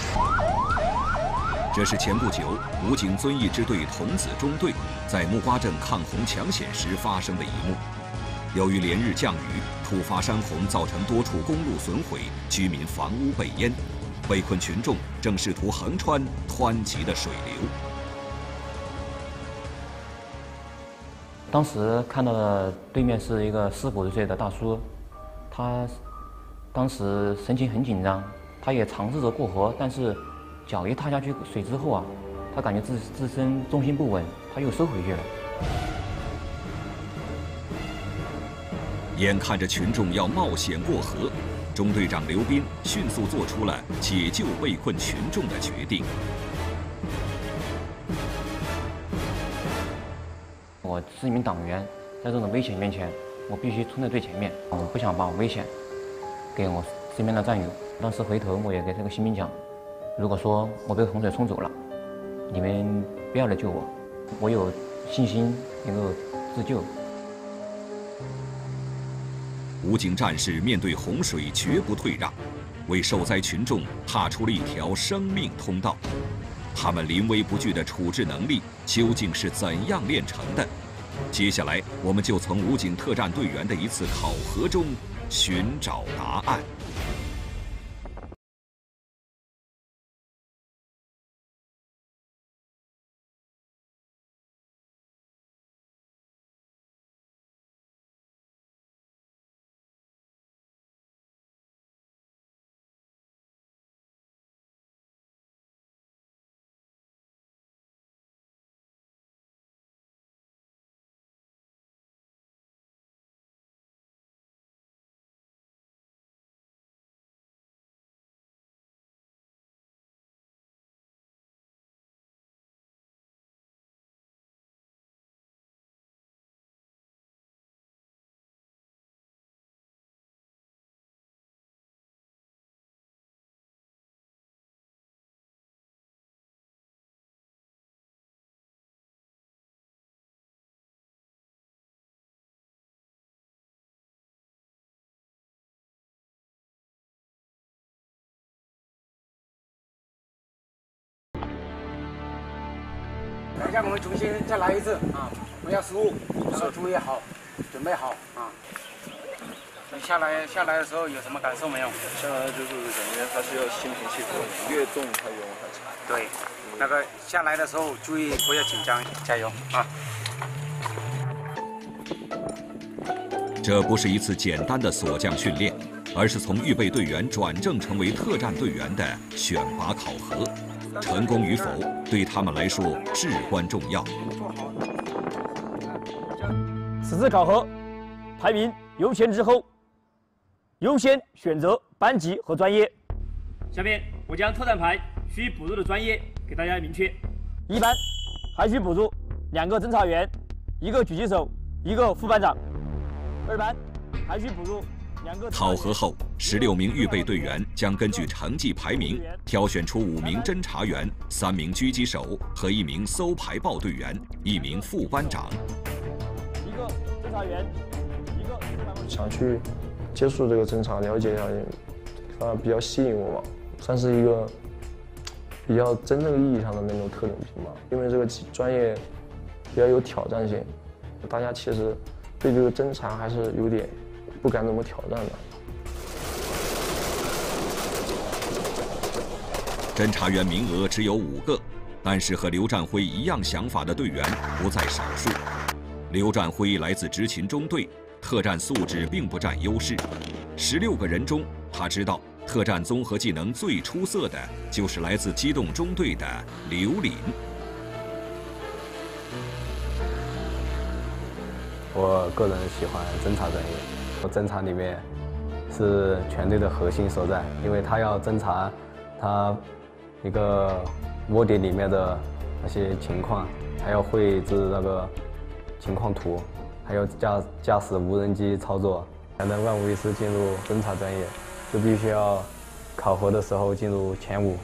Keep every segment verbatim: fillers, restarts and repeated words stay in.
这是前不久武警遵义支队童子中队在木瓜镇抗洪抢险时发生的一幕。由于连日降雨，突发山洪造成多处公路损毁，居民房屋被淹，被困群众正试图横穿湍急的水流。 当时看到的对面是一个四五十岁的大叔，他当时神情很紧张，他也尝试着过河，但是脚一踏下去水之后啊，他感觉自自身重心不稳，他又收回去了。 眼看着群众要冒险过河，中队长刘斌迅速做出了解救被困群众的决定。 我是一名党员，在这种危险面前，我必须冲在最前面。我不想把危险给我身边的战友。当时回头我也给这个新兵讲，如果说我被洪水冲走了，你们不要来救我，我有信心能够自救。 武警战士面对洪水绝不退让，为受灾群众踏出了一条生命通道。他们临危不惧的处置能力究竟是怎样炼成的？接下来，我们就从武警特战队员的一次考核中寻找答案。 等一下，我们重新再来一次啊！不要失误，然后注意好，准备好啊！你下来下来的时候有什么感受没有？ 下来就是感觉还是要心平气和，越重它越往下沉。 对，那个下来的时候注意不要紧张，加油啊！ 这不是一次简单的锁降训练，而是从预备队员转正成为特战队员的选拔考核。成功与否对他们来说至关重要。 此次考核排名由前至后，优先选择班级和专业。下面我将特战排需补入的专业给大家明确：一班还需补入两个侦查员，一个狙击手，一个副班长；二班还需补入两个。 考核后，十六名预备队员将根据成绩排名挑选出五名侦查员、三名狙击手和一名搜排报队员、一名副班长。 一个侦查员，一个副班长。 想去接触这个侦查，了解一下，啊，比较吸引我吧，算是一个比较真正意义上的那种特种兵吧。因为这个专业比较有挑战性，大家其实对这个侦查还是有点不敢怎么挑战的。 侦查员名额只有五个，但是和刘占辉一样想法的队员不在少数。刘占辉来自执勤中队，特战素质并不占优势。十六个人中，他知道特战综合技能最出色的就是来自机动中队的刘林。 我个人喜欢侦查专业，我侦查里面是全队的核心所在，因为他要侦查他一个窝点里面的那些情况，还要绘制那个情况图，还要驾驾驶无人机操作，才能万无一失进入侦查专业，就必须要考核的时候进入前五。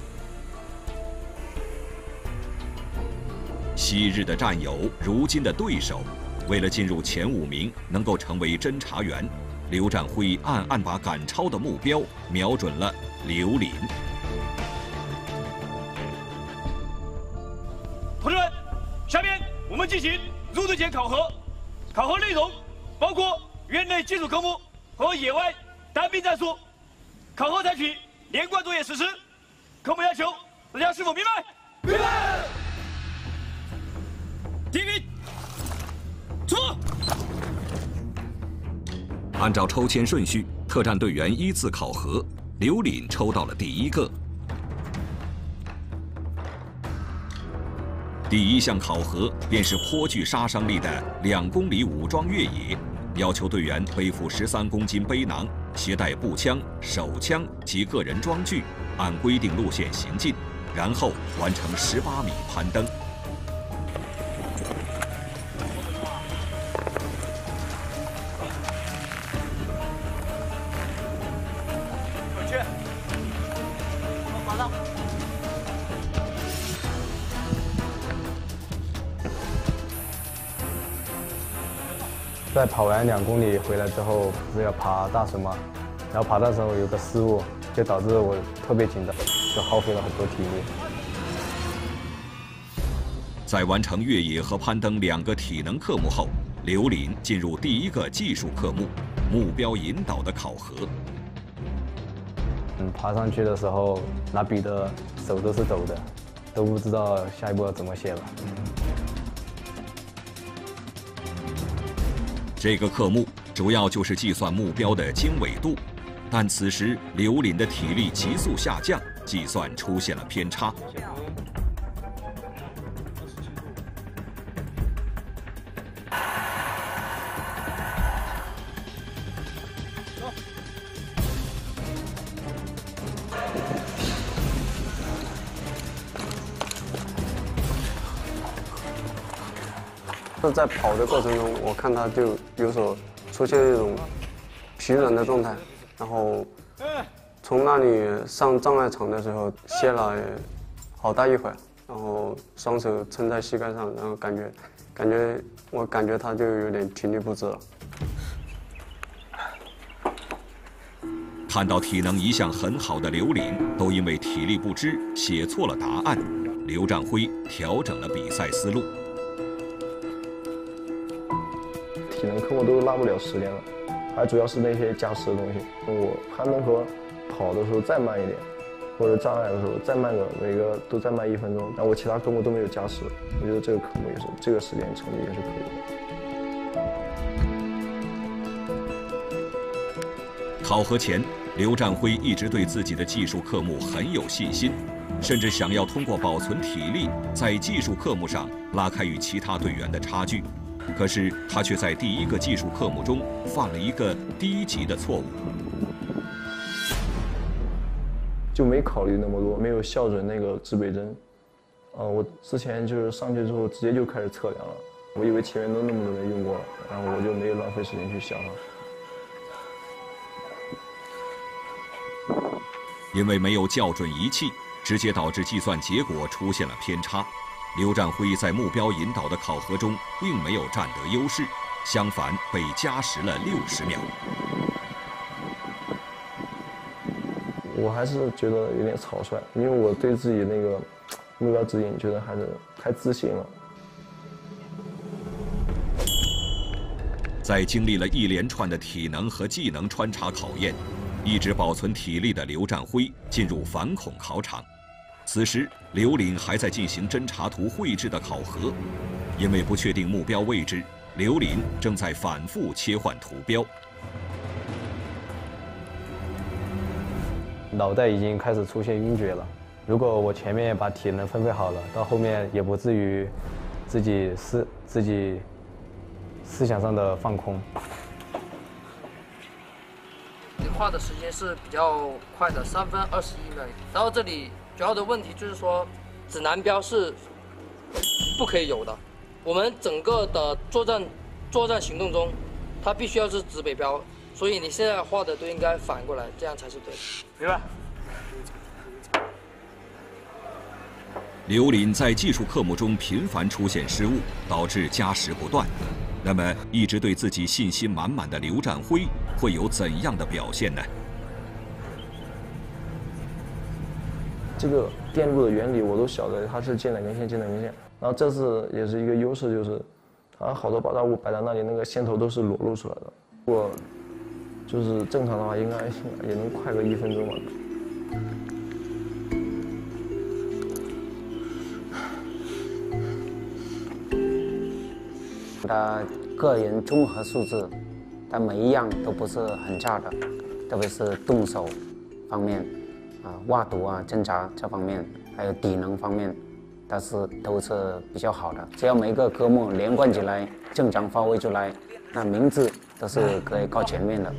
昔日的战友，如今的对手，为了进入前五名，能够成为侦查员，刘占辉暗暗把赶超的目标瞄准了刘林。 们进行入队前考核，考核内容包括园内基础科目和野外单兵战术。考核采取连贯作业实施。科目要求，大家是否明白？明白。第一名，出。 按照抽签顺序，特战队员依次考核。刘凛抽到了第一个。第一项考核便是颇具杀伤力的两公里武装越野，要求队员背负十三公斤背囊，携带步枪、手枪及个人装具，按规定路线行进，然后完成十八米攀登。 在跑完两公里回来之后，不是要爬大绳吗？然后爬的时候有个失误，就导致我特别紧张，就耗费了很多体力。 在完成越野和攀登两个体能科目后，刘凛进入第一个技术科目——目标引导的考核。 嗯，爬上去的时候拿笔的手都是抖的，都不知道下一步要怎么写了。 这个科目主要就是计算目标的经纬度，但此时刘凛的体力急速下降，计算出现了偏差。 在跑的过程中，我看他就有所出现那种疲软的状态，然后从那里上障碍场的时候歇了好大一会儿，然后双手撑在膝盖上，然后感觉感觉我感觉他就有点体力不支了。 看到体能一向很好的刘凛都因为体力不支写错了答案，刘占辉调整了比赛思路。 体能科目都拉不了十连了，还主要是那些加时的东西。我攀登和跑的时候再慢一点，或者障碍的时候再慢个每个都再慢一分钟，但我其他科目都没有加时，我觉得这个科目也是这个时间成绩也是可以的。 考核前，刘占辉一直对自己的技术科目很有信心，甚至想要通过保存体力，在技术科目上拉开与其他队员的差距。可是他却在第一个技术科目中犯了一个低级的错误， 就没考虑那么多，没有校准那个指北针。呃，我之前就是上去之后直接就开始测量了，我以为前面都那么多人用过了，然后我就没有浪费时间去想了。 因为没有校准仪器，直接导致计算结果出现了偏差。刘占辉在目标引导的考核中并没有占得优势，相反被加时了六十秒。 我还是觉得有点草率，因为我对自己那个目标指引觉得还是太自信了。 在经历了一连串的体能和技能穿插考验，一直保存体力的刘占辉进入反恐考场。此时，刘凛还在进行侦察图绘制的考核，因为不确定目标位置，刘凛正在反复切换图标。 脑袋已经开始出现晕厥了。如果我前面把体能分配好了，到后面也不至于自己思自己思想上的放空。 你画的时间是比较快的，三分二十一秒。然后这里主要的问题就是说，指南标是不可以有的。我们整个的作战作战行动中，它必须要是指北标，所以你现在画的都应该反过来，这样才是对的。 明白。 刘凛在技术科目中频繁出现失误，导致加时不断。那么，一直对自己信心满满的刘占辉会有怎样的表现呢？ 这个电路的原理我都晓得，它是接哪根线接哪根线， 然后这次也是一个优势，就是它好多爆炸物摆在那里，那个线头都是裸露出来的。如果就是正常的话，应该也能快个一分钟吧。 的个人综合素质，但每一样都不是很差的，特别是动手方面，啊、呃，挖毒啊、侦查这方面，还有体能方面，但是都是比较好的。只要每一个科目连贯起来，正常发挥出来，那名字都是可以靠前面的。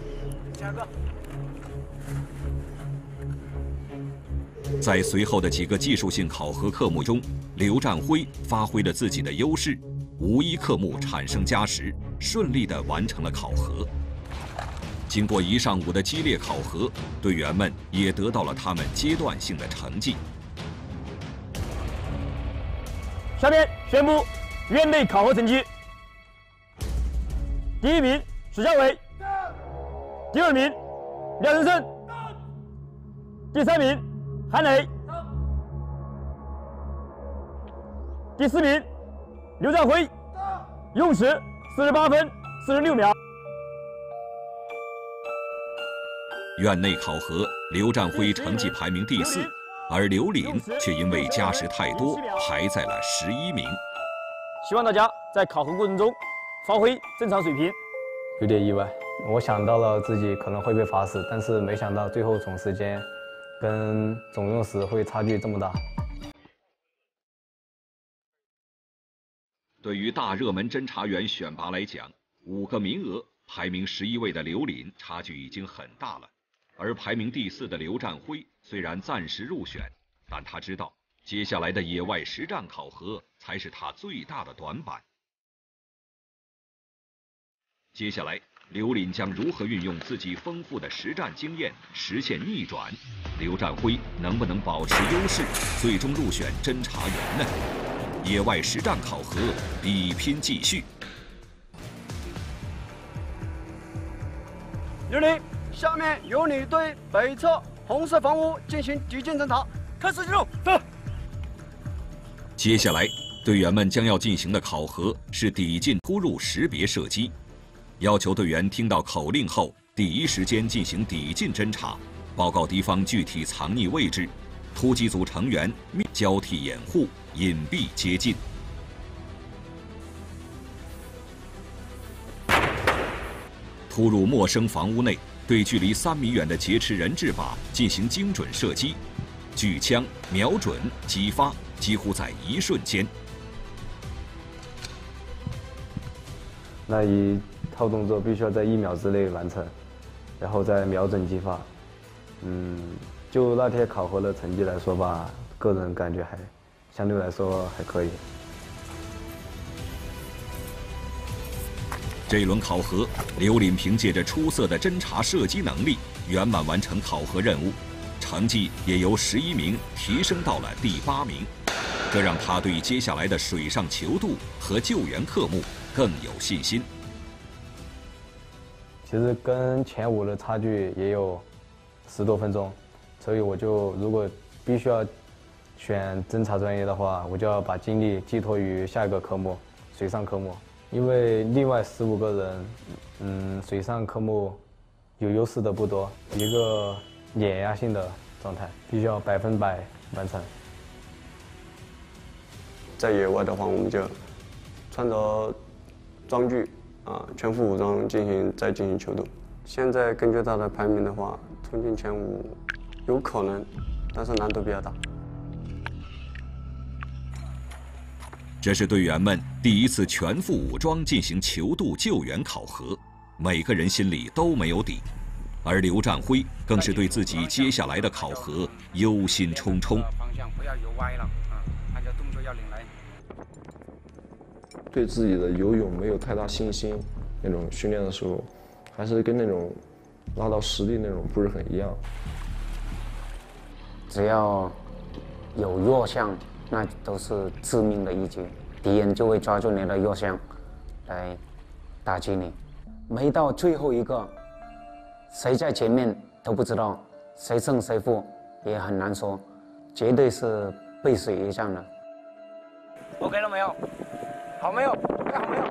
在随后的几个技术性考核科目中，刘占辉发挥了自己的优势。无一科目产生加时，顺利地完成了考核。经过一上午的激烈考核，队员们也得到了他们阶段性的成绩。 下面宣布院内考核成绩：第一名史孝伟，第二名廖仁胜，第三名韩磊，第四名刘占辉，用时四十八分四十六秒。 院内考核，刘占辉成绩排名第四，而刘凛却因为加时太多，排在了十一名。 希望大家在考核过程中发挥正常水平。 有点意外，我想到了自己可能会被罚死，但是没想到最后总时间跟总用时会差距这么大。 对于大热门侦查员选拔来讲，五个名额，排名十一位的刘凛差距已经很大了。而排名第四的刘占辉虽然暂时入选，但他知道接下来的野外实战考核才是他最大的短板。接下来，刘凛将如何运用自己丰富的实战经验实现逆转？刘占辉能不能保持优势，最终入选侦查员呢？野外实战考核，比拼继续。 刘凛，下面由你对北侧红色房屋进行敌境侦查，开始进入。走。 接下来，队员们将要进行的考核是抵近突入识别射击，要求队员听到口令后，第一时间进行抵近侦查，报告敌方具体藏匿位置。突击组成员交替掩护，隐蔽接近。突入陌生房屋内，对距离三米远的劫持人质靶进行精准射击，举枪瞄准击发，几乎在一瞬间。 那一套动作必须要在一秒之内完成，然后再瞄准击发。嗯。就那天考核的成绩来说吧，个人感觉还相对来说还可以。 这一轮考核，刘凛凭借着出色的侦察射击能力，圆满完成考核任务，成绩也由十一名提升到了第八名，这让他对接下来的水上求渡和救援科目更有信心。 其实跟前五的差距也有十多分钟。所以我就如果必须要选侦察专业的话，我就要把精力寄托于下一个科目水上科目，因为另外十五个人，嗯，水上科目有优势的不多，一个碾压性的状态，必须要百分百完成。 在野外的话，我们就穿着装具啊，全副武装进行再进行求渡。现在根据他的排名的话，冲进前五。有可能，但是难度比较大。 这是队员们第一次全副武装进行求渡救援考核，每个人心里都没有底，而刘占辉更是对自己接下来的考核忧心忡忡。 方向不要游歪了啊，按照动作要领来。 对自己的游泳没有太大信心，那种训练的时候，还是跟那种拉到实地那种不是很一样。 只要有弱项，那都是致命的一击，敌人就会抓住你的弱项来打击你。没到最后一个，谁在前面都不知道，谁胜谁负也很难说，绝对是背水一战的。 ？OK 了没有？好没有？准备好没有？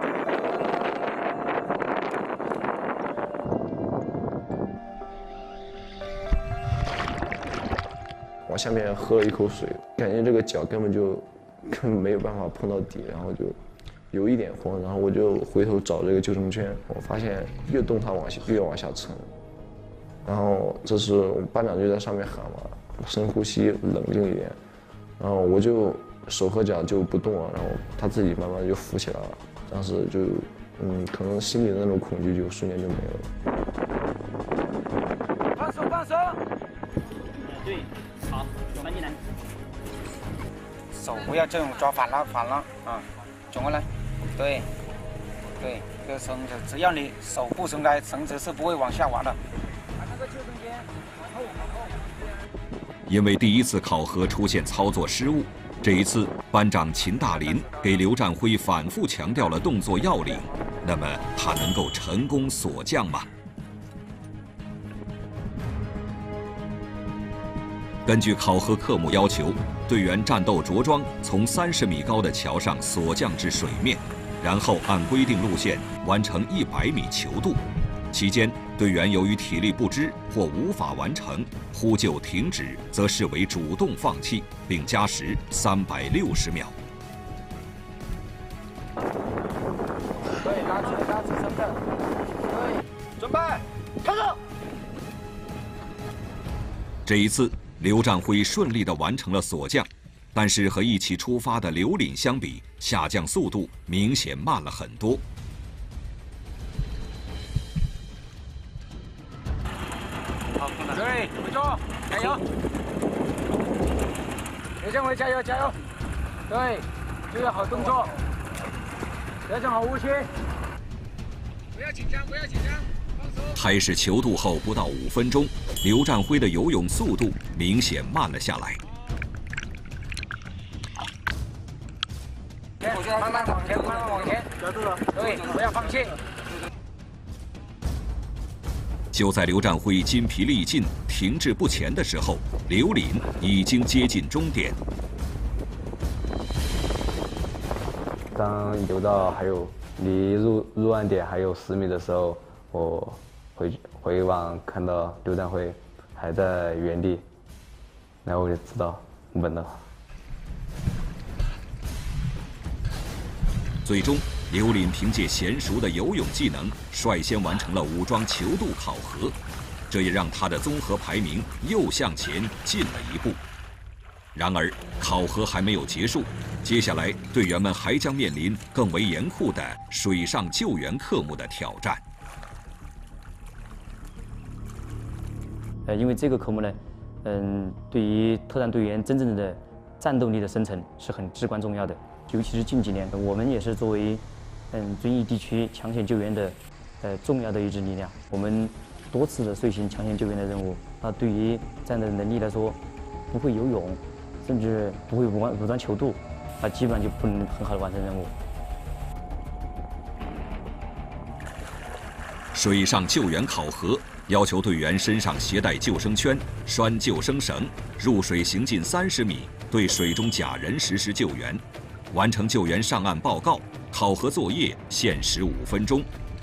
往下面喝了一口水，感觉这个脚根本就根本没有办法碰到底，然后就有一点慌，然后我就回头找这个救生圈，我发现越动它往下越往下沉，然后这时我们班长就在上面喊嘛，深呼吸，冷静一点，然后我就手和脚就不动了，然后他自己慢慢就浮起来了，当时就嗯，可能心里的那种恐惧就瞬间就没了。 放手，放手。 对，好，翻进来。 手不要这种抓反了，反了啊，转过来。对，对，这个绳子只要你手不松开，绳子是不会往下滑的。把那个救生圈往后，往后。 因为第一次考核出现操作失误，这一次班长秦大林给刘占辉反复强调了动作要领，那么他能够成功锁降吗？根据考核科目要求，队员战斗着装从三十米高的桥上锁降至水面，然后按规定路线完成一百米求渡。期间，队员由于体力不支或无法完成，呼救停止，则视为主动放弃，并加时三百六十秒。 对，拉起拉起绳子。对，准备，开始。 这一次，刘占辉顺利地完成了锁降，但是和一起出发的刘凛相比，下降速度明显慢了很多。 好，对，不错，加油！刘占辉加油加油！对，注意好动作，调整好呼吸，不要紧张，不要紧张。 开始求渡后不到五分钟，刘占辉的游泳速度明显慢了下来。 慢慢往前，慢慢往前，对，不要放弃。 就在刘占辉筋疲力尽、停滞不前的时候，刘凛已经接近终点。 当游到还有离入入岸点还有十米的时候，我回回望看到刘占辉还在原地，然后我就知道稳了。 最终，刘凛凭借娴熟的游泳技能，率先完成了武装求渡考核，这也让他的综合排名又向前进了一步。然而，考核还没有结束，接下来队员们还将面临更为严酷的水上救援科目的挑战。 呃，因为这个科目呢，嗯，对于特战队员真正的战斗力的生成是很至关重要的。尤其是近几年，我们也是作为嗯遵义地区抢险救援的呃重要的一支力量，我们多次的遂行抢险救援的任务。那对于这样的能力来说，不会游泳，甚至不会武装武装求渡，啊，基本上就不能很好的完成任务。 水上救援考核要求队员身上携带救生圈、拴救生绳，入水行进三十米，对水中假人实施救援。完成救援上岸报告，考核作业限时五分钟。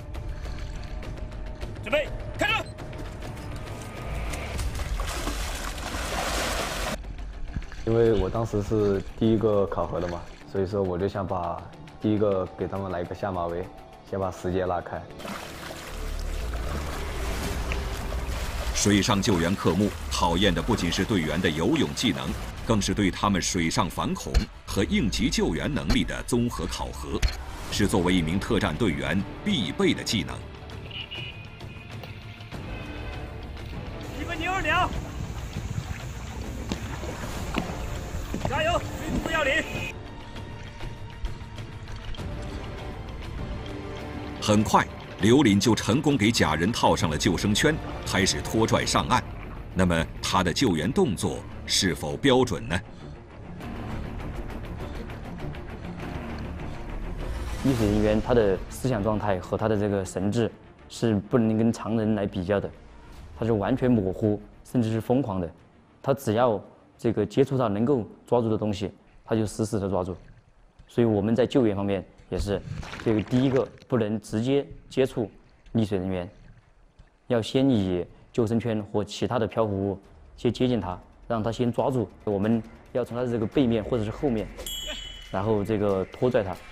准备，开始。 因为我当时是第一个考核的嘛，所以说我就想把第一个给他们来一个下马威，先把时间拉开。 水上救援科目考验的不仅是队员的游泳技能，更是对他们水上反恐和应急救援能力的综合考核，是作为一名特战队员必备的技能。 一分零二秒，加油，水土要领。 很快，刘凛就成功给假人套上了救生圈，开始拖拽上岸。那么，他的救援动作是否标准呢？ 溺水人员他的思想状态和他的这个神智是不能跟常人来比较的，他是完全模糊，甚至是疯狂的。他只要这个接触到能够抓住的东西，他就死死的抓住。 所以我们在救援方面也是，这个第一个不能直接接触溺水人员，要先以救生圈或其他的漂浮物先接近他，让他先抓住。我们要从他的这个背面或者是后面，然后这个拖拽他。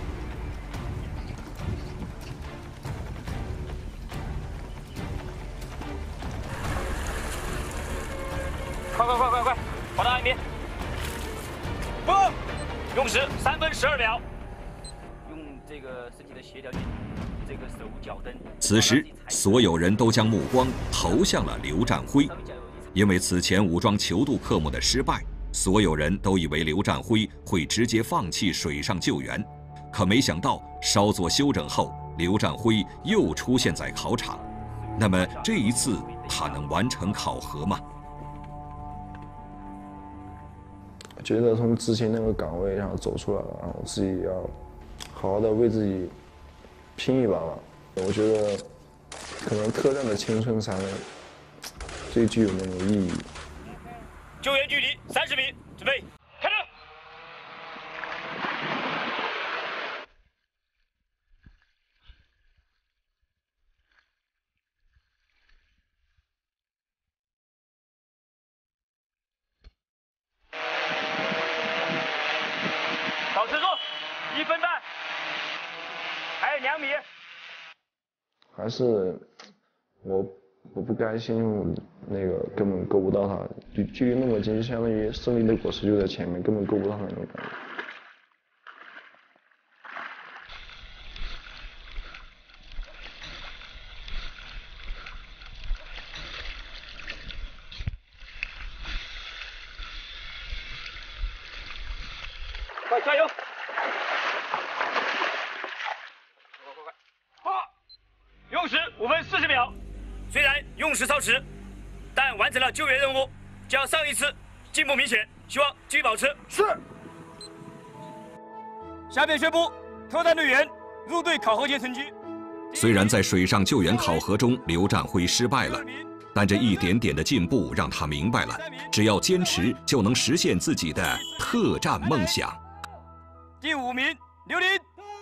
快快快快快，跑到岸边！不，用时三分十二秒。用这个身体的协调性，这个手脚蹬。 此时，所有人都将目光投向了刘占辉，因为此前武装泅渡科目的失败，所有人都以为刘占辉会直接放弃水上救援，可没想到稍作休整后，刘占辉又出现在考场。那么这一次，他能完成考核吗？ 觉得从之前那个岗位上走出来了，然后自己要好好的为自己拼一把吧。我觉得可能特战的青春才能最具有那种意义。 救援距离三十米，准备，开始。保持住，一分半，还有两米。 还是我我不该先用那个根本够不到他，距距离那么近，就相当于胜利的果实就在前面，根本够不到他那种感觉。 快加油！ 用时五分四十秒，虽然用时超时，但完成了救援任务，较上一次进步明显，希望继续保持。是。下面宣布特战队员入队考核前成绩。 虽然在水上救援考核中刘占辉失败了，但这一点点的进步让他明白了，只要坚持就能实现自己的特战梦想。 第五名刘林。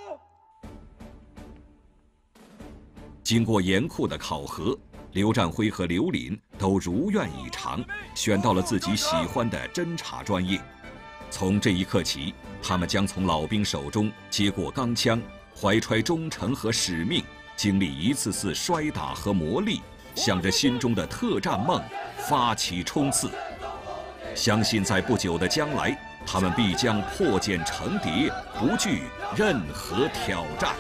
经过严酷的考核，刘占辉和刘林都如愿以偿，选到了自己喜欢的侦察专业。从这一刻起，他们将从老兵手中接过钢枪，怀揣忠诚和使命，经历一次次摔打和磨砺，向着心中的特战梦发起冲刺。相信在不久的将来，他们必将破茧成蝶，不惧任何挑战。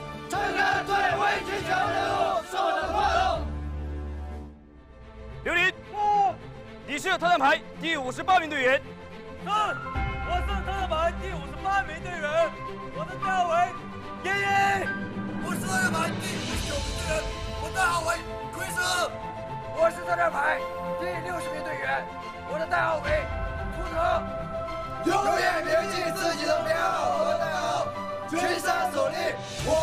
刘林，你是特战排第五十八名队员。是，我是特战排第五十八名队员。我的代号为叶叶。我是特战排第五十九名队员，我代号为奎斯。我是特战排第六十名队员，我的代号为秃头。永远铭记自己的标，我的代号群山首立。我